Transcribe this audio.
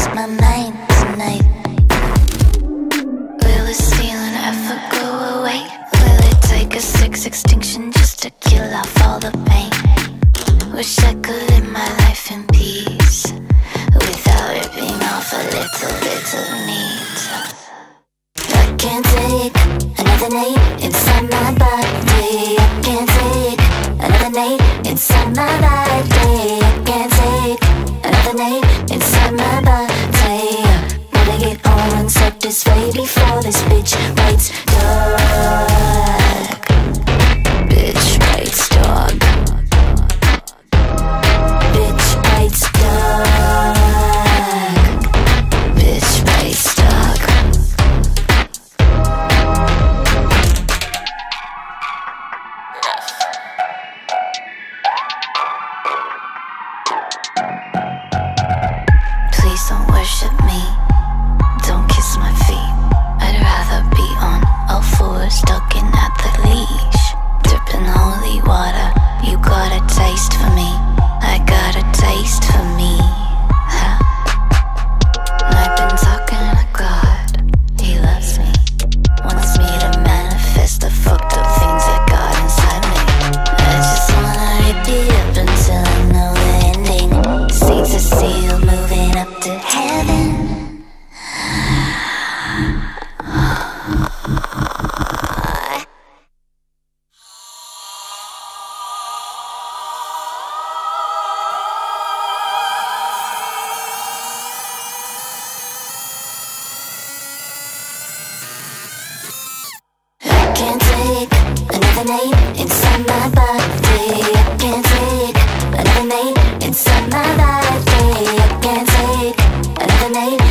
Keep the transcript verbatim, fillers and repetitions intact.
lose my mind tonight. Will this feeling ever go away? Will it take a six extinction just to kill off all the pain? Wish I could live my life in peace without ripping off a little bit of meat. I can't take another night inside my body. I can't take another night inside my body. I can't take another night inside my body. Gotta get home and satisfy before this bitch bites dog. Bitch bites dog. Bitch bites dog. Bitch bites dog. Please don't worship me, don't kiss my feet. I'd rather be on all fours, tugging at the leash, dripping holy water. You got a taste for me, I got a taste for me, huh? I've been talking to God, He loves me, wants me to manifest the fucked up things that got inside me. I just wanna rip it up until I know the ending. See Cecile moving up to heaven. I can't take another night inside my body. I can't take another night inside my body. I can't take another night